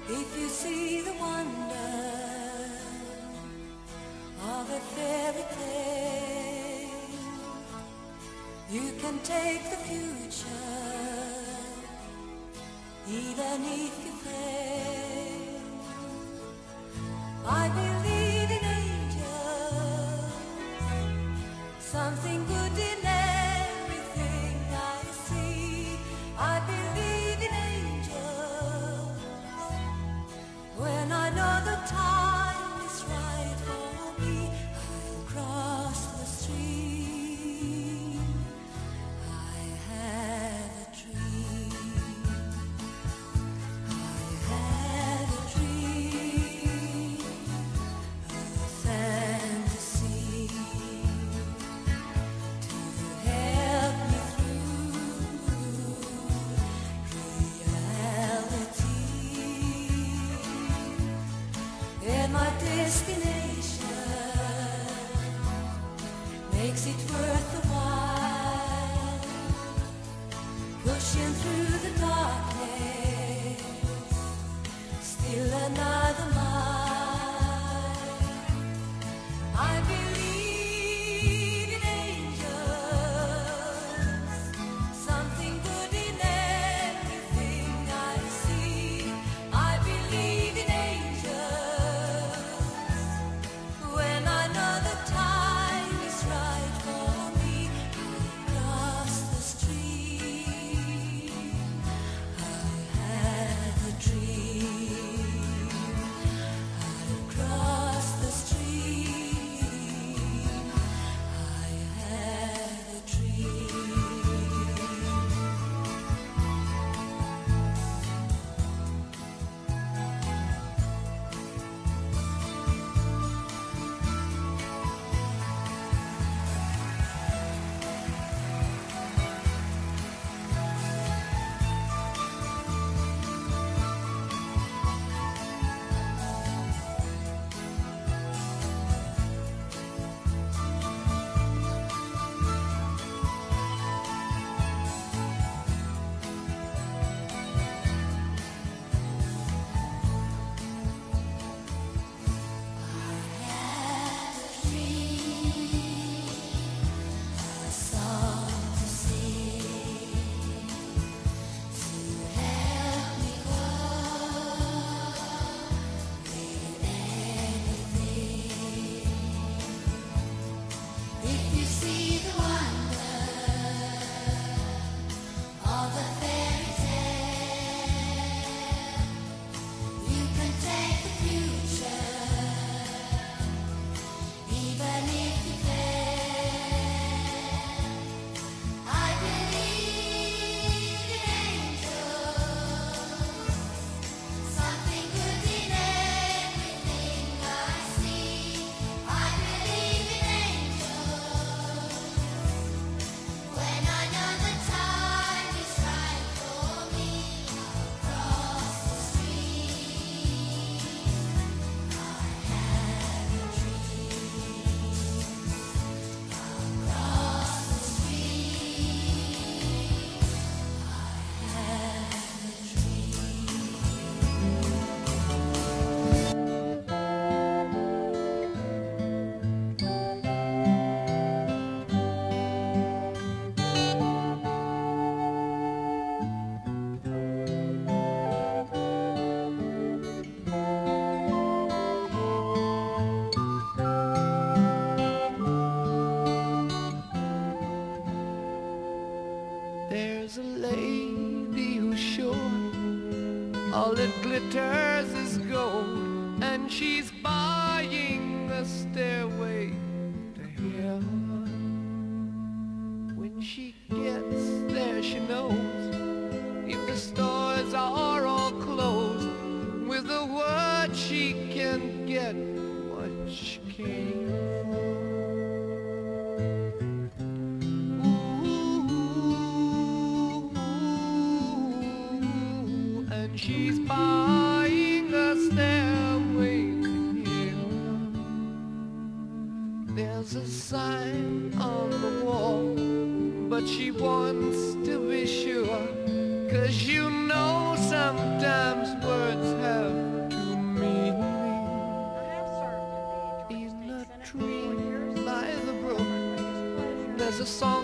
If you see the wonder of a fairy tale, you can take the future, even if you fail. I believe in angels, something good in everything I see. I believe in angels when I know the time is right for me. I'll cross the stream. I have a dream. I have a dream, a fantasy to help me through reality. And my destination makes it worth the while, pushing through the darkness, still another mile. I believe in angels, something good in everything I see. I believe in angels when I know the time is right for me. I'll cross the stream. I have a dream. I'll cross the stream. I have a dream. If you see the wonder of a fairy tale, you can take the future, even if you fail. I believe in angels, something good in everything I see. I believe in angels when I know the time is right for me. I'll cross the stream. I have a dream. I'll cross the stream. I have a There's a lady who's sure all that glitters is gold, and she's buying a stairway to heaven. When she gets there, she knows if the stores are all closed, with a word she can get what she came for. And she's buying a stairway to heaven. There's a sign on the wall, but she wants to be sure, 'cause you know sometimes words have the song